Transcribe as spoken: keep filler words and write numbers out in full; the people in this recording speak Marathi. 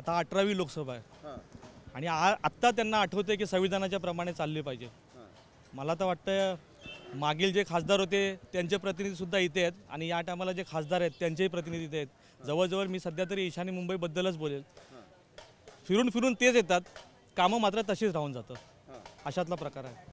आता अठरावी लोकसभा आहे आणि आ आत्ता त्यांना आठवते की संविधानाच्या प्रमाणे चालले पाहिजे. मला तर वाटतं मागील जे खासदार होते त्यांचे प्रतिनिधीसुद्धा इथे आहेत आणि या टायमाला जे खासदार आहेत त्यांचेही प्रतिनिधी इथे आहेत. जवळजवळ मी सध्या तरी ईशान्य मुंबईबद्दलच बोलेल. फिरून फिरून तेच येतात, कामं मात्र तशीच राहून जातात. अशातला प्रकार आहे.